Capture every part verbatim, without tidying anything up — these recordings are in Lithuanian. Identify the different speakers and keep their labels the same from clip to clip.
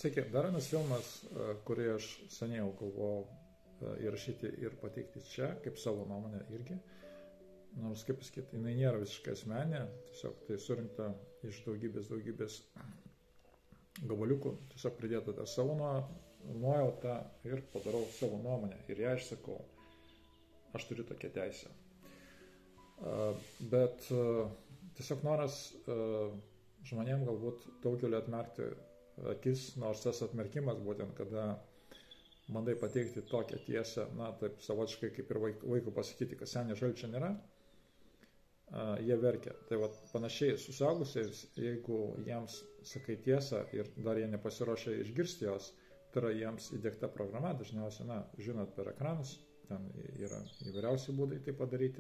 Speaker 1: Sveiki, dar vienas filmas, kurį aš seniai jau galvojau įrašyti ir pateikti čia, kaip savo nuomonę irgi. Nors, kaip pasakyti, jinai nėra visiškai asmenė, tiesiog tai surinkta iš daugybės, daugybės gabaliukų, tiesiog pridėta tą savo nuojautą ir padarau savo nuomonę ir ją išsakau. Aš turiu tokią teisę. Bet tiesiog noras žmonėm galbūt daugelį atmerkti akis, nors tas atmerkimas būtent, kada bandai pateikti tokią tiesą, na, taip savotiškai kaip ir vaikų pasakyti, kad seniai šalčio nėra, jie verkia. Tai va, panašiai su suaugusiais, jeigu jiems sakai tiesą ir dar jie nepasiruošia išgirsti jos, tai yra jiems įdiegta programa, dažniausiai, na, žinot, per ekranus, ten yra įvairiausi būdai tai padaryti.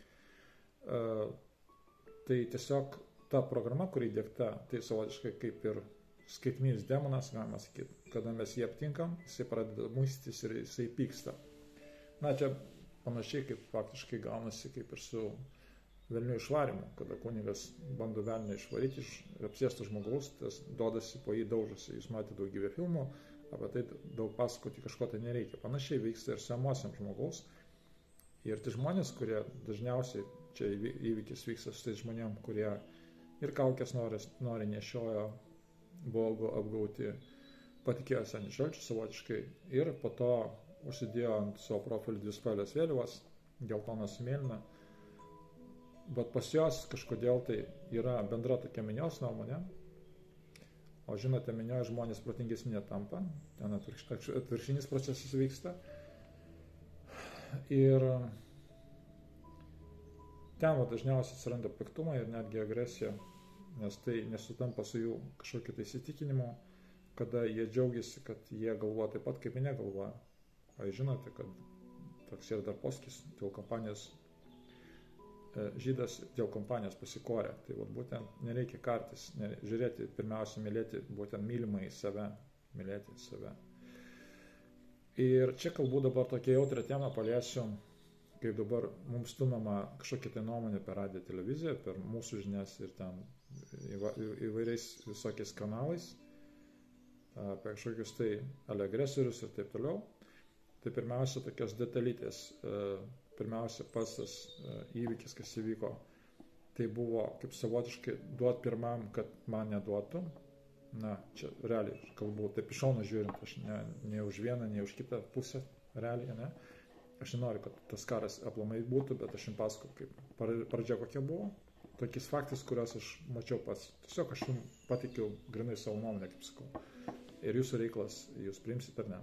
Speaker 1: Tai tiesiog ta programa, kuri įdiegta, tai savotiškai kaip ir skaitminis demonas, galima sakyti, kada mes jį aptinkam, jisai pradeda muistytis ir jisai pyksta. Na, čia panašiai kaip faktiškai gaunasi kaip ir su velnių išvarimu, kada kunigas bando velnį išvaryti iš apsėsto žmogaus, tas duodasi po jį daužasi. Jūs matėte daugybę filmų, apie tai daug pasakoti kažko tai nereikia. Panašiai vyksta ir su emocijom žmogaus. Ir tai žmonės, kurie dažniausiai, čia įvykis vyksta su tai žmonėm, kurie ir kaukės nori, nori nešiojo, buvo apgauti, patikėjo seniai šalčių savotiškai ir po to užsidėjo ant savo profilį dvi spalvės vėliavas, geltonas mėlyna, bet pas jos kažkodėl tai yra bendra tokia minios nuomonė, o žinote, minioje žmonės protingesni netampa, ten atvirkštinis procesas vyksta ir ten va, dažniausiai atsiranda piktumą ir netgi agresija, nes tai nesutampa su jų kažkokiu tai įsitikinimu, kada jie džiaugiasi, kad jie galvoja taip pat, kaip jie negalvoja. O jūs žinote, kad toks yra dar posakis dėl kompanijos, žydas dėl kompanijos pasikorė. Tai vat, būtent nereikia kartis, ne, žiūrėti, pirmiausia, mylėti būtent mylimą į save, mylėti save. Ir čia kalbu dabar tokia jautrą temą paliesiu, kaip dabar mums stumama kažkokia tai nuomonė per radiją, televiziją, per mūsų žinias ir ten įvairiais visokiais kanalais, apie kažkokius tai agresorius ir taip toliau. Tai pirmiausia, tokios detalytės, pirmiausia, pats tas įvykis, kas įvyko, tai buvo kaip savotiškai duot pirmam, kad man neduotų. Na, čia realiai kalbu, taip iš šono žiūrint, aš ne, ne už vieną, ne už kitą pusę, realiai, ne. Aš nenoriu, kad tas karas aplamai būtų, bet aš jums pasakau, kaip pradžia kokia buvo. Tokiais faktais, kuriuos aš mačiau pats. Tiesiog aš jums patikiu grinai savo nuomonę, kaip sakau. Ir jūsų reikalas, jūs priimsit ar ne.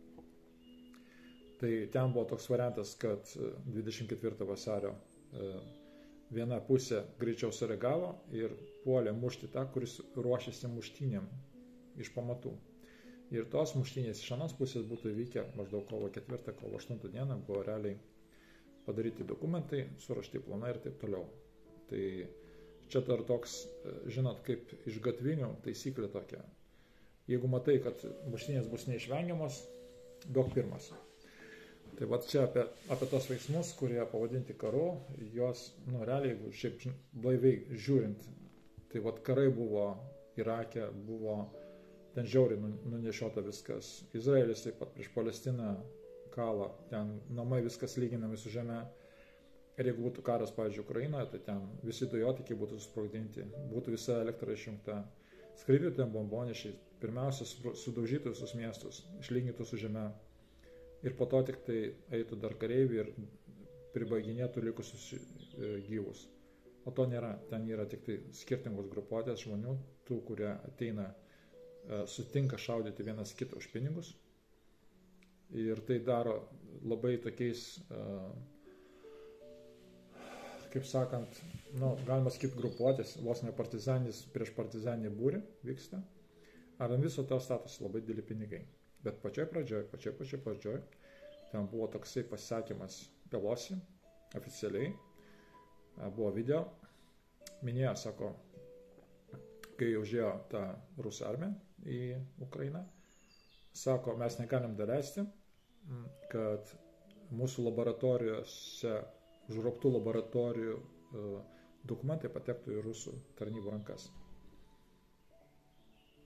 Speaker 1: Tai ten buvo toks variantas, kad dvidešimt ketvirtą vasario viena pusė greičiau sureagavo ir puolė mušti tą, kuris ruošėsi muštynėm iš pamatų. Ir tos muštynės iš anos pusės būtų įvykę maždaug kovo ketvirtą, kovo aštuntą dieną, buvo realiai padaryti dokumentai, surašti planai ir taip toliau. Tai čia dar toks, žinot, kaip iš gatvinių taisyklė tokia. Jeigu matai, kad muštynės bus neišvengiamos, duok pirmas. Tai va čia apie, apie tos veiksmus, kurie pavadinti karu, jos, nu, realiai, jeigu šiaip blaiviai žiūrint, tai va karai buvo Irake, buvo ten žiauriai nunešiota viskas. Izraelis taip pat prieš Palestiną kalą, ten namai viskas lyginami su žeme. Ir jeigu būtų karas, pavyzdžiui, Ukrainoje, tai ten visi dujotikiai būtų susprogdinti, būtų visa elektra išjungta. Skraidytų ten bombonešiai, pirmiausia sudaužytų visus miestus, išlygintų su žeme. Ir po to tik tai eitų dar kareiviai ir pribaiginėtų likusius gyvus. O to nėra, ten yra tik tai skirtingos grupuotės žmonių, tų, kurie ateina sutinka šaudyti vienas kitą už pinigus ir tai daro labai tokiais, kaip sakant, nu, galima sakyti grupuotės, vos ne partizanis prieš partizaninį būrį vyksta, ar ant viso to statosi labai dideli pinigai. Bet pačioj pradžioj, pačioj pačioj pradžioj, ten buvo toksai pasisakymas Pelosi, oficialiai, buvo video, minėjo, sako, kai užėjo ta rusų armija į Ukrainą, sako, mes negalim daleisti, kad mūsų laboratorijose, užgrobtų laboratorijų dokumentai patektų į rusų tarnybų rankas.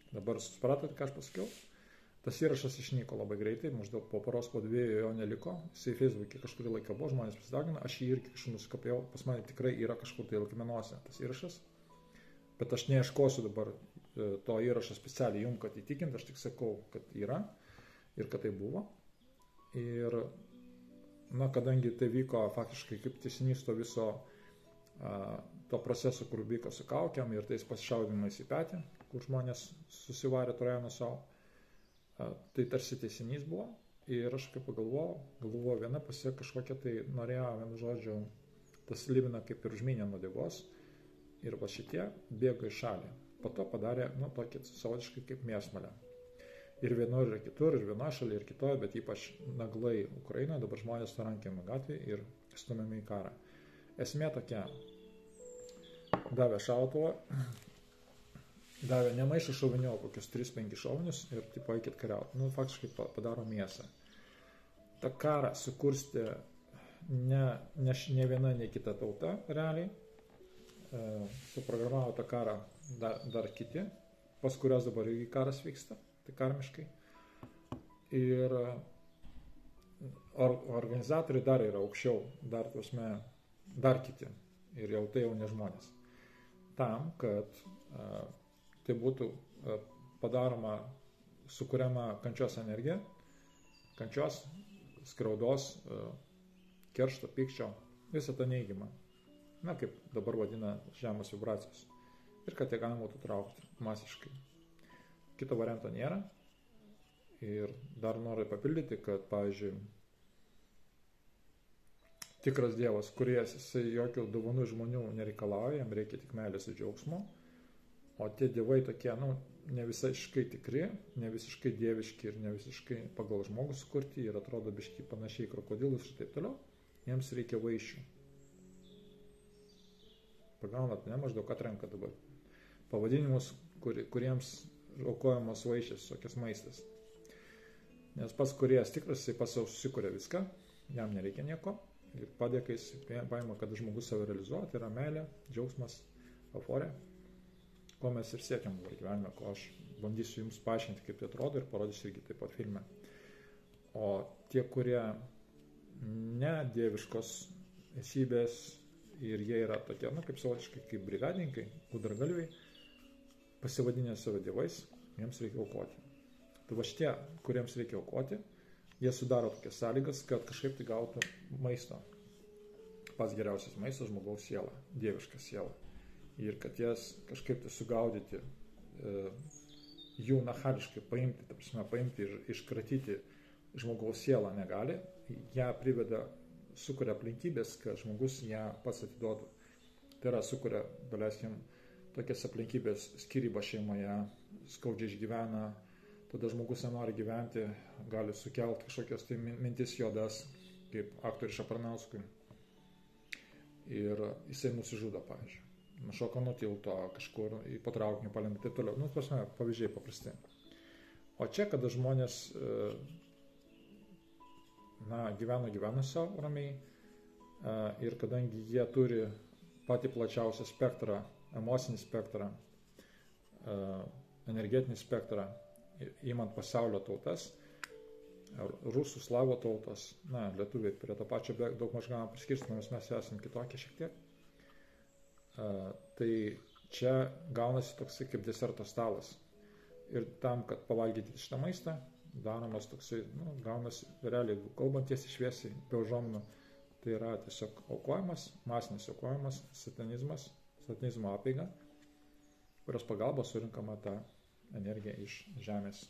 Speaker 1: Dabar supratote, ką aš pasakiau? Tas įrašas išnyko labai greitai, maždaug po paros, po dviejų jo neliko. Jisai Facebook'e kažkurį laiką buvo, žmonės pasidaugino, aš jį irgi kažkur nusikopėjau, pas mane tikrai yra kažkur tai laikmenuose tas įrašas. Bet aš neieškosiu dabar to įrašo specialiai jums, kad įtikint, aš tik sakau, kad yra ir kad tai buvo. Ir, na, kadangi tai vyko faktiškai kaip tęsinys to viso a, to proceso, kur vyko su kaukiam ir tais pasišaudimais į petį, kur žmonės susivarė Trojaną savo. Tai tarsi tęsinys buvo ir aš kaip pagalvojau, galvojau viena pusė kažkokia tai norėjo, vienu žodžiu, tas Libina kaip ir užmynė nuo degos ir va šitie bėgo į šalį. Po to padarė, nu, tokį savotiškai kaip mėsmalę. Ir vienur ir kitur, ir vienoje šalyje, ir kitoje, bet ypač naglai Ukrainoje, dabar žmonės rankiami gatvėje ir stumiami į karą. Esmė tokia, davė šautuvą, davė ne maišą šovinių, kokius tris penkis šovinius ir tipo eikit kariauti. Nu, faktiškai padaro mėsą. Ta karą sukurstė ne, ne, ne viena, ne kita tauta realiai. E, suprogramavo tą karą dar, dar kiti, pas kurios dabar irgi karas vyksta, tai karmiškai. Ir or, organizatoriai dar yra aukščiau, dar, tuosme, dar kiti. Ir jau tai jau ne žmonės. Tam, kad e, tai būtų padaroma, sukuriama kančios energija, kančios, skriaudos, keršto, pykčio, visą tą neigiamą. Na, kaip dabar vadina žemos vibracijos. Ir kad tai galima būtų traukti masiškai. Kito varianto nėra. Ir dar noriu papildyti, kad, pavyzdžiui, tikras Dievas, kuries jisai jokių dovanų žmonių nereikalauja, jam reikia tik meilės ir džiaugsmo. O tie dievai tokie, nu, ne visiškai tikri, ne visiškai dieviški ir ne visiškai pagal žmogų sukurti ir atrodo biški panašiai krokodilus ir taip toliau, jiems reikia vaišių. Pagaunat, ne, maždaug atrenka dabar pavadinimus, kur, kuriems aukojamos vaišės, tokias maistas. Nes pats kuriejas tikras, jisai pas savo susikuria viską, jam nereikia nieko ir padėkais paima, kad žmogus save realizuoja, tai yra meilė, džiaugsmas, euforija. Ko mes ir siekiam dabar gyvenime, ko aš bandysiu jums paaiškinti, kaip tai atrodo ir parodysiu irgi taip pat filme. O tie, kurie ne dieviškos esybės ir jie yra tokie, nu, kaip savotiškai, kaip brigadininkai, gudragalviai, pasivadinę savo dievais, jiems reikia aukoti. Tai va šitie, kuriems reikia aukoti, jie sudaro tokias sąlygas, kad kažkaip tai gautų maisto. Pats geriausias maistas žmogaus siela, dieviška siela. Ir kad jas kažkaip tai sugaudyti, e, jų nachališkai paimti, ta prasme, paimti ir iškratyti žmogaus sielą negali, ją priveda, sukuria aplinkybės, kad žmogus ją pats atiduotų. Tai yra, sukuria, daleiskim, tokias aplinkybės, skyrybą šeimoje, skaudžiai išgyvena, tada žmogus nenori gyventi, gali sukelti kažkokias tai mintis juodas, kaip aktoriui Šapranauskui. Ir jisai nusižudo, pavyzdžiui. Nušoka nuo tilto, kažkur į patraukinių palenda ir taip toliau. Nu, prasme, pavyzdžiai paprasti. O čia, kada žmonės na, gyvena, gyvena savo ramiai ir kadangi jie turi patį plačiausią spektrą, emocinį spektrą, energetinį spektrą, įmant pasaulio tautas, rusų, slavų tautos, na, lietuviai prie to pačio daug maž galima priskirsti, nes mes esame kitokie šiek tiek. Uh, tai čia gaunasi toksai kaip deserto stalas. Ir tam, kad pavalgyti šitą maistą, daromas toksai, nu, gaunasi, realiai, kalbant tiesiai šviesiai, be užuominų, tai yra tiesiog aukojimas, masinis aukojimas, satanizmas, satanizmo apeiga, kurios pagalba surinkama ta energija iš žemės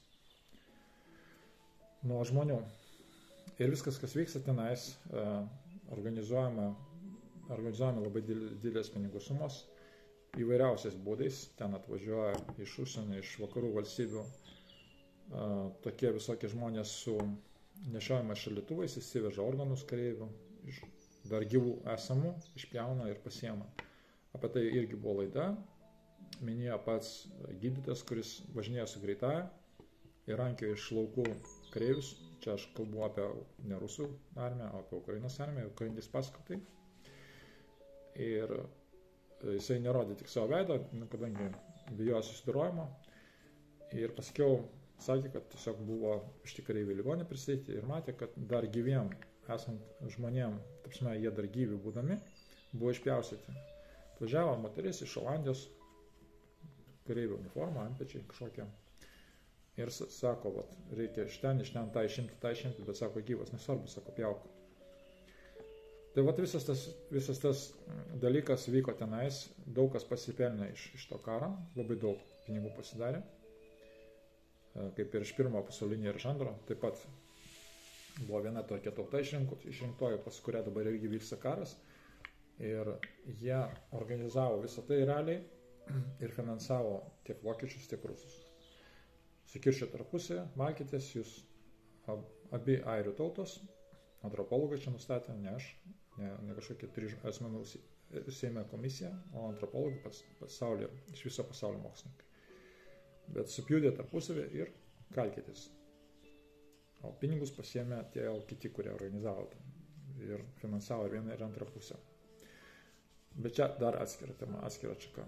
Speaker 1: nuo žmonių. Ir viskas, kas vyksta tenais, uh, organizuojama Organizuojame labai didelės pinigų sumos įvairiausiais būdais. Ten atvažiuoja iš užsienio, iš vakarų valstybių tokie visokie žmonės su nešiojamais šaldytuvais, įsiveža organus kareivių, iš dar gyvų esamų, išpjauna ir pasiema. Apie tai irgi buvo laida. Minėjo pats gydytojas, kuris važinėjo su greitąja ir rankiojo iš laukų kareivius. Čia aš kalbu apie ne rusų armiją, o apie Ukrainos armiją, ukrainis pasakotai. Ir jisai nerodė tik savo veidą, kadangi bijojo susidorojimo. Ir paskiau sakė, kad tiesiog buvo iš tikrųjų į ligonį pristatyti ir matė, kad dar gyviem esant žmonėm, tapsime, jie dar gyvi būdami, buvo išpjaustyti. Važiavo moteris iš Olandijos, kareivio uniforma, antpečiai kažkokia. Ir sako, vat, reikia iš ten, iš ten, tą išimti, tą išimti, bet sako, gyvas, nesvarbu, sako, pjauk. Tai vat visas tas, visas tas dalykas vyko tenais, daug kas pasipelnė iš, iš to karo, labai daug pinigų pasidarė, kaip ir iš pirmo pasaulinio ir iš antro, taip pat buvo viena tokia tauta išrinktoji, pas kurią dabar irgi vyksta karas, ir jie organizavo visą tai realiai ir finansavo tiek vokiečius, tiek rusus. Sukiršė tarpusį, valkitės, jūs ab, abi airių tautos, antropologai čia nustatė, ne aš, ne, ne kažkokie trijų asmenų Seime komisija, o antropologai pas, pasaulyje, iš viso pasaulio mokslininkai. Bet supjūdė tarpusavį ir kalkitės. O pinigus pasiėmė tie kiti, kurie organizavo ir finansavo ir vieną ir antrą pusę. Bet čia dar atskira tema, atskira čeka.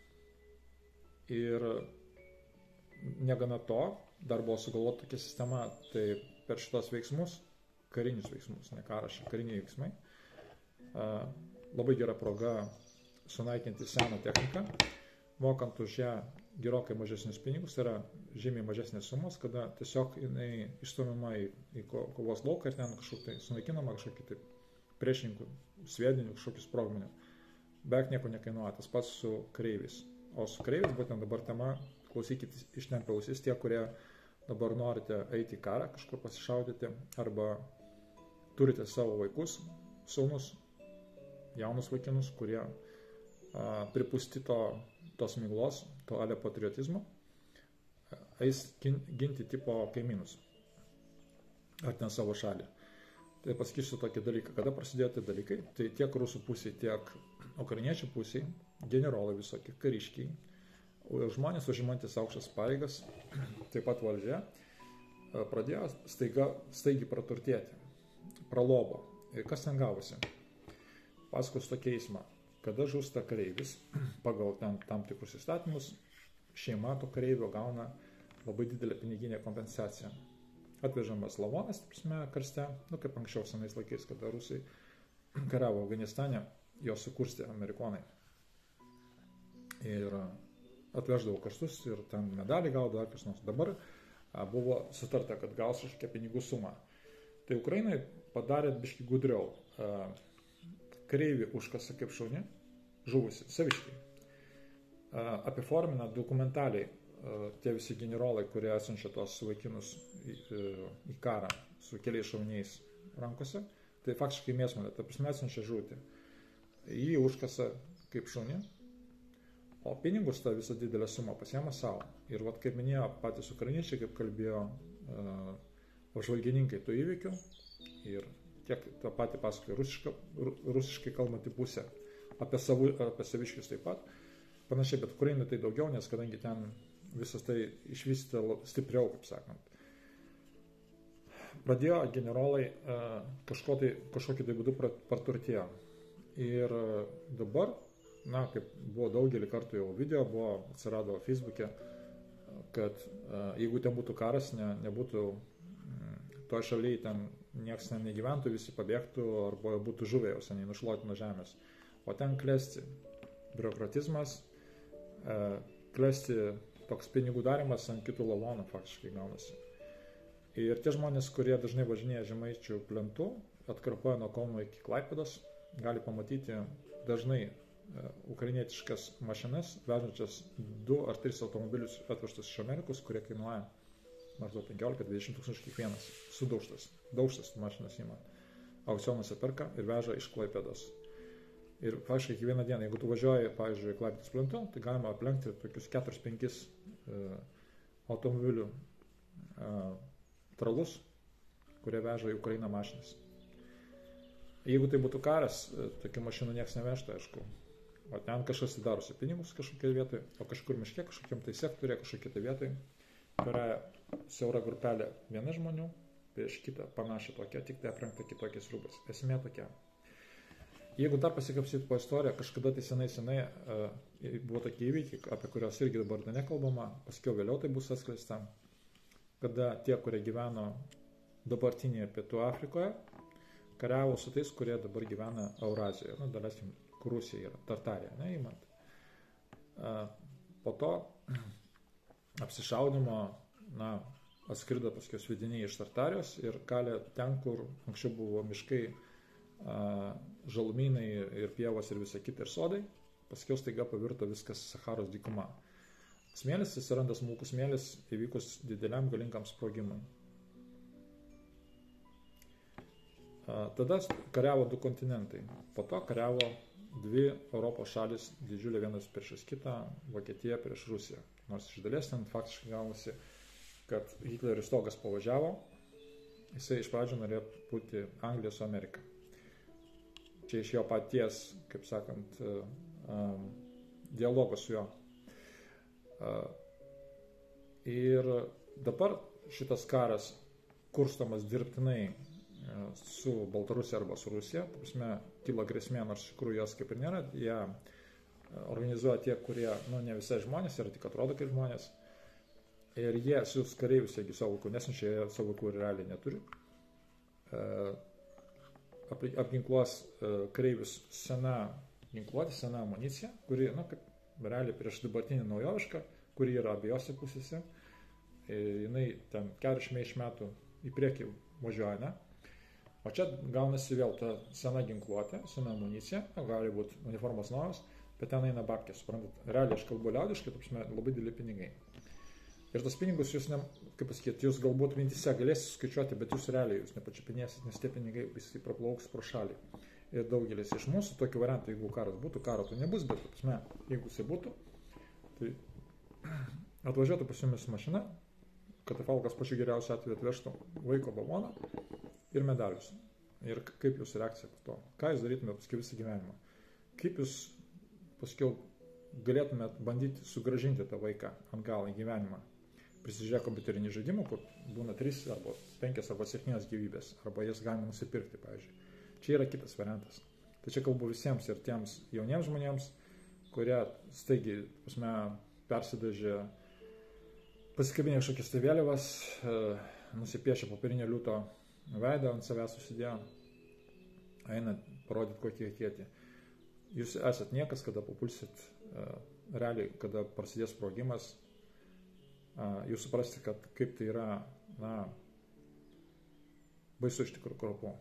Speaker 1: Ir negana to, dar buvo sugalvota tokia sistema, tai per šitos veiksmus, karinius veiksmus, ne karas, kariniai veiksmai, labai gera proga sunaikinti seną techniką, mokant už ją gerokai mažesnius pinigus, tai yra žymiai mažesnės sumos, kada tiesiog jinai išstumiama į, į kovos lauką ir ten kažkokia tai sunaikinama, kažkokia tai priešininkų sviedinių, kažkokius sprogmenių. Beveik nieko nekainuoja, tas pats su kareiviais. O su kareiviais, būtent dabar tema, klausykite ištempę ausis, tie, kurie dabar norite eiti į karą, kažkur pasišaudyti, arba turite savo vaikus, sūnus, jaunus vaikinus, kurie a, pripusti to, tos miglos, to ale patriotizmo, eis ginti tipo kaimynus, ar ten savo šalį. Tai pasakysiu tokį dalyką, kada prasidėjo tie dalykai, tai tiek rusų pusiai, tiek ukrainiečių pusiai, generolai visokie, kariškiai, žmonės užimantis aukštas pareigas, taip pat valdžia, pradėjo staiga, staigiai praturtėti, pralobo. Ir kas ten gavosi? Pasakos tokia eisma, kada žūsta kareivis, pagal ten, tam tikrus įstatymus, šeima to kareivio gauna labai didelę piniginę kompensaciją. Atvežamas lavonas, prasme, karste, nu kaip anksčiau senais laikais, kada rusai kariavo Afganistane, jos sukurstė amerikonai. Ir atveždavo karstus ir ten medalį gaudavo, ar kas nors. Dabar a, buvo sutarta, kad gaus kažkokią pinigų sumą. Tai Ukrainai padarė biškį gudriau. A, kareivį užkasa kaip šauni, žuvusi, saviškai. A, apiformina dokumentaliai a, tie visi generolai, kurie atsiunčia tos vaikinus į, į karą su keliais šauniais rankose. Tai faktiškai mėsmalė, ta prasme atsiunčia žūti. Jį užkasa kaip šauni, o pinigus tą visą didelę sumą pasiema savo. Ir vat, kaip minėjo patys ukrainiečiai, kaip kalbėjo uh, apžvalgininkai tų įvykių, ir tiek tą patį pasakoja rusiška, rusiškai kalbantį pusę, apie, savų, apie saviškius taip pat. Panašiai, bet Ukrainai tai daugiau, nes kadangi ten visas tai išvystyta stipriau, kaip sakant. Pradėjo generolai uh, kažko tai, kažkokį tai būdų praturtėjo. Ir uh, dabar, na, kaip buvo daugelį kartų jau video, buvo, atsirado Facebook'e, kad uh, jeigu ten būtų karas, ne, nebūtų mm, toje šalyje, ten nieks ten negyventų, visi pabėgtų, arba būtų žuvę jau seniai nušluoti nuo žemės. O ten klesti biurokratizmas, uh, klesti toks pinigų darimas ant kitų lavonų faktiškai gaunasi. Ir tie žmonės, kurie dažnai važinėja Žemaičių plentu, atkarpoja nuo Kauno iki Klaipėdos, gali pamatyti dažnai ukrainietiškas mašinas, vežančias du ar tris automobilius atvežtus iš Amerikos, kurie kainuoja maždaug penkiolika dvidešimt tūkstančių kiekvienas, sudaužtas, daužtas mašinas įma, aukcionuose perka ir veža iš Klaipėdos. Ir faktiškai kiekvieną dieną, jeigu tu važiuoji, pavyzdžiui, Klaipėdos plentu, tai galima aplenkti tokius keturis penkis uh, automobilių uh, tralus, kurie veža į Ukrainą mašinas. Jeigu tai būtų karas, tokių mašinų nieks nevežtų, aišku. O ten kažkas darosi pinigus kažkokiai vietoj, o kažkur miške, kažkokiam tai sektorė, kažkokiai tai vietoj. Yra siaura grupelė viena žmonių, prieš kitą panašią tokia, tik tai aprengta kitokiais rūbais. Esmė tokia. jeigu dar pasikapsyti po istoriją, kažkada tai senai senai uh, buvo tokie įvykiai, apie kurios irgi dabar nekalbama, paskiau vėliau tai bus atskleista, kada tie, kurie gyveno dabartinėje Pietų Afrikoje, kariavo su tais, kurie dabar gyvena Eurazijoje, nu, daleiskim, kur Rusija yra, Tartarija, neįmant. Po to apsišaudimo, na, atskrido paskiau svidiniai iš Tartarijos ir kalė ten, kur anksčiau buvo miškai, žalumynai ir pievos ir visa kita ir sodai, paskiau staiga pavirto viskas Saharos dykuma. Smėlis atsiranda smulkus smėlis įvykus dideliam galingam sprogimui. Tada kariavo du kontinentai, po to kariavo dvi Europos šalis, didžiulė vienas prieš kitą, Vokietija prieš Rusiją. Nors iš dalies ten faktiškai gavosi, kad Hitlerio stogas pavažiavo, jisai iš pradžių norėjo būti Anglija su Amerika. Čia iš jo paties, kaip sakant, dialogo su juo. Ir dabar šitas karas kurstomas dirbtinai su Baltarusija arba su Rusija, ta prasme, kilo grėsmė, nors iš tikrųjų jos kaip ir nėra, jie organizuoja tie, kurie, nu, ne visai žmonės, yra tik atrodo kaip žmonės, ir jie siūs kareivius, jeigu savo vaikų nesinčia, jie savo vaikų realiai neturi, apginkluos kareivius sena ginkluotė, sena amunicija, kuri, nu, kaip realiai prieš dabartinį naujovišką, kuri yra abiejose pusėse, jinai ten keturiasdešimt metų į priekį važiuoja, ne? O čia gaunasi vėl ta sena ginkluotė, sena amunicija, gali būti uniformos naujos, bet ten eina babkės, suprantat. Realiai aš kalbu liaudiškai, taip prasme, labai dideli pinigai. Ir tos pinigus jūs, ne, kaip pasakyti, jūs galbūt mintise galėsite skaičiuoti, bet jūs realiai jūs nepačiupinėsit, nes tie pinigai visi praplauks pro šalį. Ir daugelis iš mūsų tokį variantą, jeigu karas būtų, karo to nebus, bet, taip prasme, jeigu jisai būtų, tai atvažiuotų pas jumis mašina, katafalkas pačiu geriausiu atveju atvežtų vaiko balvoną ir medalius. Ir kaip jūsų reakcija po to? Ką jūs darytumėte paskui visą gyvenimą? Kaip jūs paskui galėtumėte bandyti sugrąžinti tą vaiką atgal į gyvenimą? Prisižiūrėję kompiuterinį žaidimą, kur būna trys arba penkias arba septynios gyvybės, arba jas galima nusipirkti, pavyzdžiui. Čia yra kitas variantas. Tai čia kalbu visiems ir tiems jauniems žmonėms, kurie staigiai, pasme, persidažė, pasikabinė kažkokias tai vėliavas, nusipiešė popierinio liūto veidą ant savęs susidėjo, eina parodyti kokie kieti. Jūs esat niekas, kada papulsit, realiai, kada prasidės sprogimas, jūs suprasite, kad kaip tai yra, na, baisu iš tikrųjų kraupu.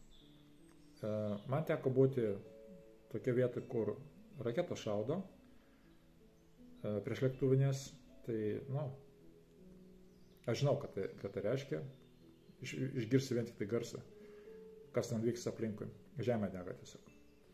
Speaker 1: Man teko būti tokia vieta, kur raketos šaudo prieš lėktuvinės, tai, nu, aš žinau, kad tai, kad tai reiškia, Iš, išgirsi vien tik tai garsą, kas ten vyks aplinkui, žemė dega tiesiog.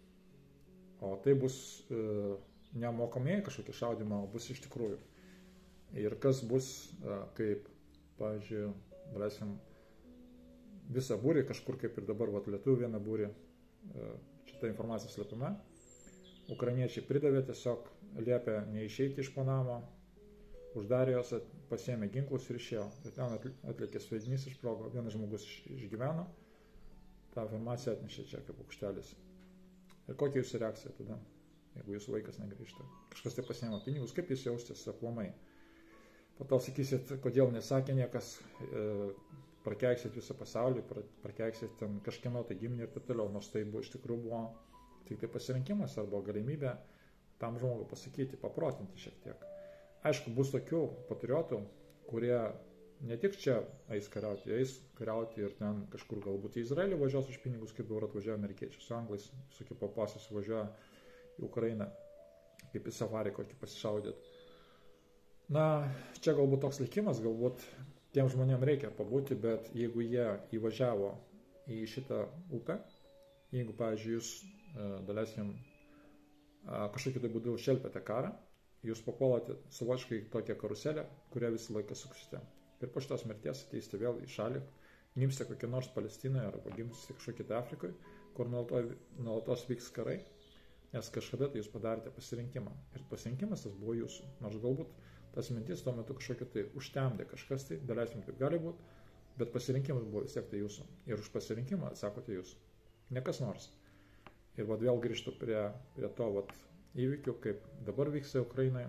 Speaker 1: O tai bus e, nemokamieji kažkokie šaudimo, o bus iš tikrųjų. Ir kas bus, e, kaip, pavyzdžiui, braisim, visą būrį, kažkur kaip ir dabar, vat, lietuvių vieną būrį, e, šitą informaciją slepiama, ukrainiečiai pridavė, tiesiog liepė neišeiti iš po namo, uždarė jos, pasiėmė ginklus ir išėjo. Ir ten atlikė svaidinys išsprogo, vienas žmogus išgyveno, tą informaciją atnešė čia kaip aukštelis. Ir kokia jūsų reakcija tada, jeigu jūsų vaikas negrįžta? Kažkas tai pasiėmė pinigus, kaip jūs jaustės aplamai? Po to sakysit, kodėl nesakė niekas, e, prakeiksit visą pasaulį, prakeiksit ten kažkieno tai giminį ir taip toliau, nors tai buvo iš tikrųjų buvo tik tai pasirinkimas arba galimybė tam žmogui pasakyti, paprotinti šiek tiek. Aišku, bus tokių patriotų, kurie ne tik čia eis kariauti, eis kariauti ir ten kažkur galbūt į Izraelį važiuos už pinigus, kaip dabar atvažiuoja amerikiečiai su anglais, visokie papasės važiuoja į Ukrainą, kaip į safarį kokį pasišaudėt. Na, čia galbūt toks likimas, galbūt tiem žmonėm reikia pabūti, bet jeigu jie įvažiavo į šitą upę, jeigu, pavyzdžiui, jūs, daleiskim, kažkokiu tai būdu šelpėte karą, jūs papuolate savotiškai tokią karuselę, kurią visą laiką suksite. Ir po šitos mirties ateisite vėl į šalį, gimsite kokią nors Palestinoje arba gimsite kažkokią tai Afrikoje, kur nuolatos vyks karai, nes kažkada tai jūs padarėte pasirinkimą. Ir pasirinkimas tas buvo jūsų. Nors galbūt tas mintis tuo metu kažkokia tai užtemdė kažkas tai, daleiskim kaip gali būti, bet pasirinkimas buvo vis tiek tai jūsų. Ir už pasirinkimą atsakote jūs. Ne kas nors. Ir vad vėl grįžtu prie, prie to vat, įvykių, kaip dabar vyksta Ukrainoje,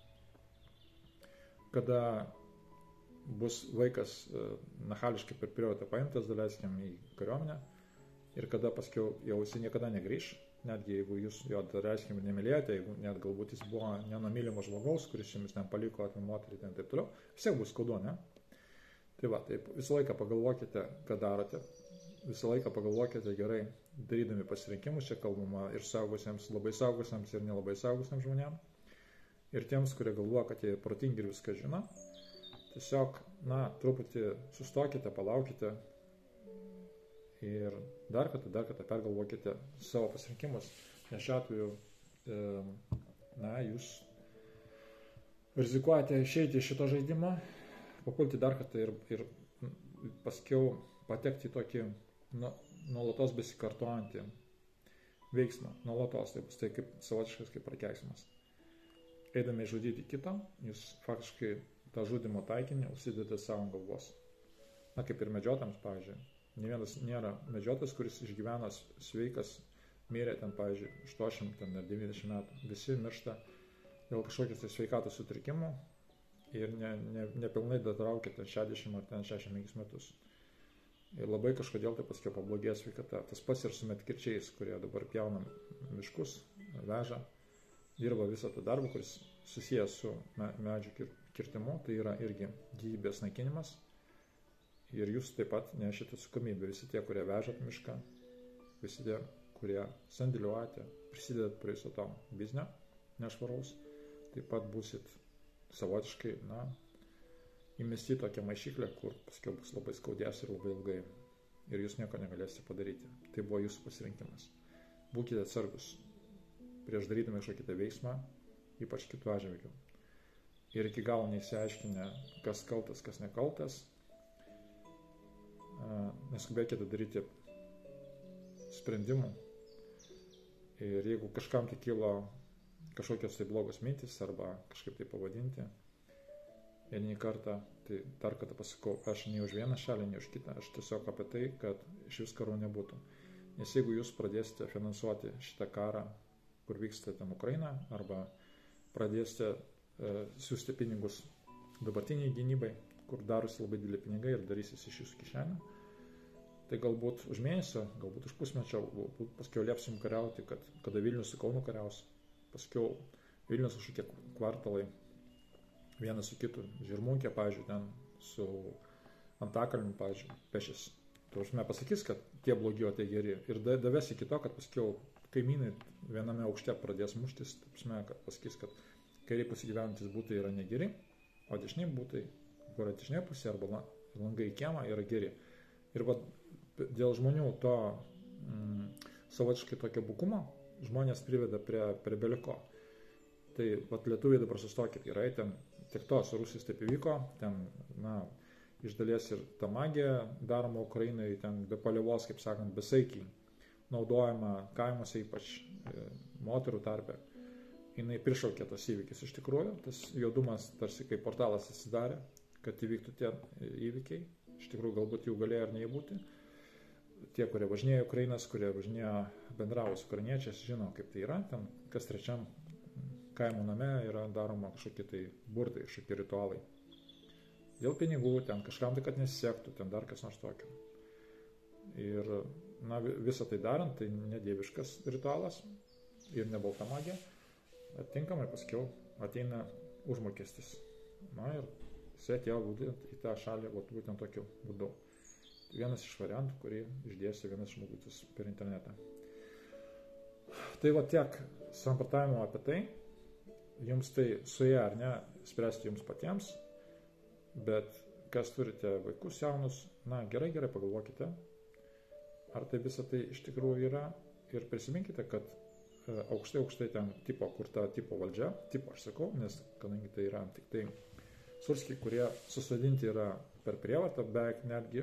Speaker 1: kada bus vaikas nachališkai per prievartą paimtas, daleiskim į kariuomenę, ir kada paskiau jau jis niekada negrįš, netgi jeigu jūs jo, daleiskim, nemylėjote, jeigu net galbūt jis buvo nenumylimas žmogaus, kuris jums ten paliko apie moterį ir taip toliau, vis tiek bus skaudu, ne? Tai va, taip visą laiką pagalvokite, ką darote, visą laiką pagalvokite gerai, darydami pasirinkimus, čia kalbama ir saugusiems, labai saugusiems ir nelabai saugusiems žmonėms. Ir tiems, kurie galvoja, kad jie protingi ir viską žino, tiesiog, na, truputį sustokite, palaukite ir dar kartą, dar kartą pergalvokite savo pasirinkimus, nes šiuo atveju, e, na, jūs rizikuojate išeiti iš šito žaidimo, papulti dar kartą ir, ir paskiau patekti į tokį nu, nuolatos besikartojantį veiksmą, nuolatos, tai bus tai kaip savotiškas kaip prakeiksmas. Eidami žudyti kitą, jūs faktiškai tą žudimo taikinį užsidedate savo ant galvos. Na, kaip ir medžiotams, pavyzdžiui. Ne vienas nėra medžiotas, kuris išgyvenas sveikas, mirė ten, pavyzdžiui, aštuoniasdešimt ar devyniasdešimt metų. Visi miršta dėl kažkokios tai sveikatos sutrikimų ir ne, ne, nepilnai datraukia ten šešiasdešimt ar ten šešiasdešimt penkis metus. Ir labai kažkodėl tai paskui pablogėjo sveikata. Tas pats ir su medkirčiais, kurie dabar pjauna miškus, veža, dirba visą tą darbą, kuris susijęs su medžių kirtimu, tai yra irgi gyvybės naikinimas. Ir jūs taip pat nešite atsakomybę, visi tie, kurie vežat mišką, visi tie, kurie sandėliuojate, prisidedat prie viso to biznio nešvaraus, taip pat būsit savotiškai, na, įmesti tokią maišyklę, kur paskiau bus labai skaudės ir labai ilgai ir jūs nieko negalėsite padaryti. Tai buvo jūsų pasirinkimas. Būkite atsargus prieš darydami kažkokį veiksmą, ypač kitų atžvilgių. Ir iki galo neįsiaiškinę, kas kaltas, kas nekaltas, neskubėkite daryti sprendimų. Ir jeigu kažkam tai kilo kažkokios tai blogos mintis arba kažkaip tai pavadinti, vienį kartą, tai dar kartą pasakau, aš ne už vieną šalį, ne už kitą, aš tiesiog apie tai, kad iš vis karų nebūtų. Nes jeigu jūs pradėsite finansuoti šitą karą, kur vyksta ten Ukraina, arba pradėsite e, siūsti pinigus dabartiniai gynybai, kur darosi labai dideli pinigai ir darysis iš jūsų kišenių, tai galbūt už mėnesio, galbūt už pusmečio, galbūt paskiau liepsim kariauti, kad kada Vilnius su Kaunu kariaus, paskiau Vilnius kažkokie kvartalai, vienas su kitu, Žirmūnkė, pavyzdžiui, ten su Antakalniu, pavyzdžiui, pešis. Tuomet pasakys, kad tie blogi, o tie geri. Ir daves iki to, kad paskiau kaimynai viename aukšte pradės muštis, tuomet, kad pasakys, kad kairiai pasigyvenantis būtai yra negeri, o dešiniai būtai, kur dešinė pusė arba langai į kiemą yra geri. Ir va, dėl žmonių to mm, savotiškai tokio bukumo žmonės priveda prie, prie beliko. Tai vat, lietuviai dabar sustokit, gerai, ten tiek to su Rusijos taip įvyko, ten, na, iš dalies ir ta magija daroma Ukrainai, ten be palievos, kaip sakant, besaikiai, naudojama kaimuose, ypač e, moterų tarpe. Jinai prišaukė tos įvykius iš tikrųjų, tas juodumas tarsi kaip portalas atsidarė, kad įvyktų tie įvykiai, iš tikrųjų galbūt jų galėjo ar neįbūti. Tie, kurie važinėjo Ukrainas, kurie važinėjo bendravo su ukrainiečiais, žino, kaip tai yra, ten kas trečiam kaimo name yra daroma kažkokie tai burtai, kažkokie ritualai. Dėl pinigų, ten kažkam tai, kad nesisektų, ten dar kas nors tokio. Ir, na, visą tai darant, tai nedieviškas ritualas ir ne balta magija. Atinkamai paskiau ateina užmokestis. Na ir jis atėjo būtent į tą šalį, būtent tokiu būdu. Vienas iš variantų, kurį išdėstė vienas žmogutis per internetą. Tai va tiek samprotavimo apie tai. Jums tai suėję ar ne, spręsti jums patiems, bet kas turite vaikus jaunus, na gerai, gerai pagalvokite, ar tai visą tai iš tikrųjų yra ir prisiminkite, kad e, aukštai aukštai ten tipo, kur ta tipo valdžia, tipo aš sakau, nes kadangi tai yra tik tai surskiai, kurie susodinti yra per prievartą, beveik netgi,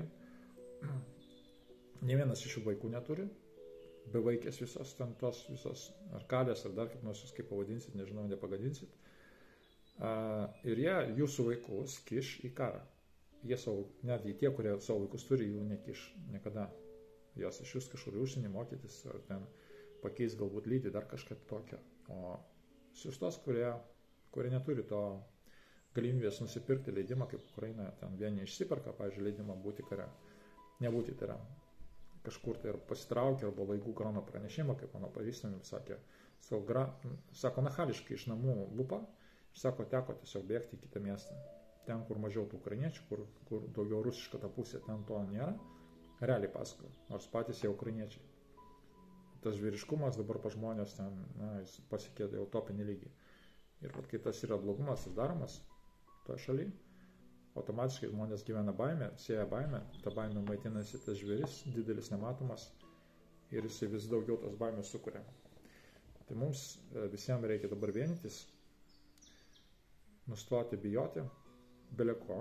Speaker 1: ne vienas iš jų vaikų neturi, bevaikės visos, ten tos visos, ar kalės, ar dar kaip nors jūs kaip pavadinsit, nežinau, nepagadinsit. A, ir jie jūsų vaikus kiš į karą. Jie savo, netgi tie, kurie savo vaikus turi, jų nekiš niekada. Jos iš jūs kažkur užsienį mokytis, ar ten pakeis galbūt lytį, dar kažką tokio. O siustos, kurie, kurie neturi to galimybės nusipirkti leidimą, kaip Ukraina, ten vieni išsiperka, pavyzdžiui, leidimą būti kare, nebūti tai yra kažkur tai ir pasitraukia, arba laigų gauna pranešimą, kaip mano pažįstami sakė, sako, gra, sako nachališkai iš namų lupa, ir sako, teko tiesiog bėgti į kitą miestą. Ten, kur mažiau tų ukrainiečių, kur, kur daugiau rusiška ta pusė, ten to nėra, realiai pasako, nors patys jie ukrainiečiai. Tas vyriškumas dabar pa žmonės ten, na, jis pasiekė jau topinį lygį. Ir vat, kai tas yra blogumas, tas daromas toje šalyje, automatiškai žmonės gyvena baimė, sieja baimę, ta baimė maitinasi tas žvėris, didelis nematomas ir jisai vis daugiau tos baimės sukuria. Tai mums visiems reikia dabar vienytis, nustoti bijoti, beleko,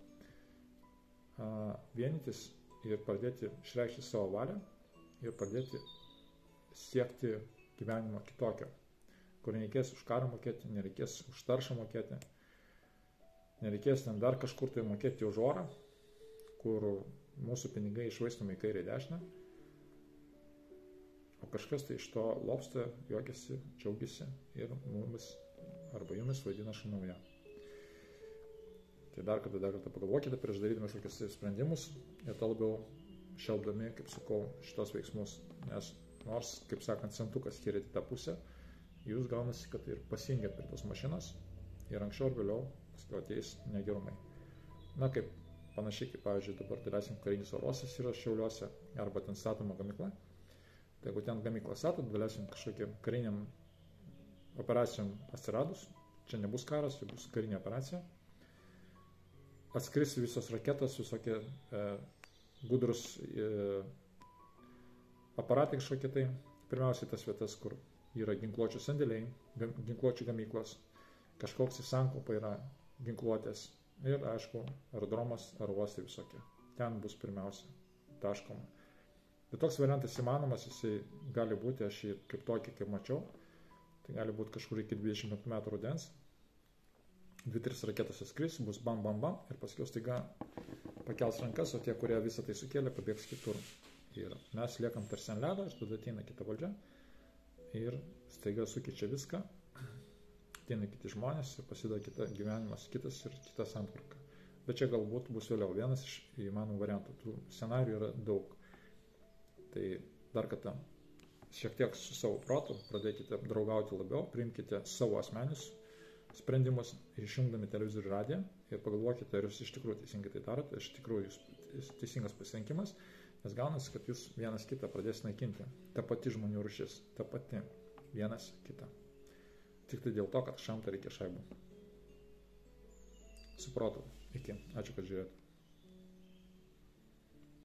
Speaker 1: vienytis ir pradėti išreikšti savo valią ir pradėti siekti gyvenimo kitokio, kur nereikės už karą mokėti, nereikės už taršą mokėti, nereikės ten dar kažkur tai mokėti už orą, kur mūsų pinigai išvaistomi į kairę į dešinę, o kažkas tai iš to lobsta, juokiasi, džiaugiasi ir mumis arba jumis vaidina šanauja. Tai dar kartą, dar kartą pagalvokite prieš darydami kažkokius sprendimus ir to labiau šelbdami, kaip sakau, šitos veiksmus, nes nors, kaip sakant, centukas skiriate tą pusę, jūs gaunasi, kad ir pasijungėt prie tos mašinos ir anksčiau ar vėliau paskui ateis negerumai. Na, kaip panašiai, kaip pavyzdžiui, dabar dalesim karinis orosas yra Šiauliuose arba ten statoma gamykla. Tai jeigu ten gamyklą statot, dalesim kažkokiam kariniam operacijom atsiradus, čia nebus karas, tai bus karinė operacija. Atskris visos raketos, visokie e, gudrus e, aparatai kažkokie tai, pirmiausiai tas vietas, kur yra ginkluočių sandėliai, ginkluočių gamyklos, kažkoks įsankopa yra ginkluotės ir, aišku, aerodromas, aerouostai visokie. Ten bus pirmiausia taškoma. Bet toks variantas įmanomas, jisai gali būti, aš jį kaip tokį, kaip mačiau, tai gali būti kažkur iki dvidešimt penkių metų rudens, dvi tris raketos atskris, bus bam, bam, bam, ir paskui staiga pakels rankas, o tie, kurie visą tai sukėlė, pabėgs kitur. Ir mes liekam tarsi ant ledo, ir tada ateina kita valdžia ir staiga sukeičia viską, ateina kiti žmonės ir pasideda kita gyvenimas, kitas ir kita santvarka. Bet čia galbūt bus vėliau vienas iš įmanomų variantų. Tų scenarijų yra daug. Tai dar kartą šiek tiek su savo protu pradėkite draugauti labiau, priimkite savo asmenius sprendimus, išjungdami televizorių radiją ir pagalvokite, ar jūs iš tikrųjų teisingai tai darote, iš tikrųjų jūs teisingas pasirinkimas. Nes gaunasi, kad jūs vienas kitą pradės naikinti. Ta pati žmonių rūšis, ta pati vienas kitą. Tik tai dėl to, kad šamta reikia šaibų. Supratau. Iki. Ačiū, kad žiūrėjote.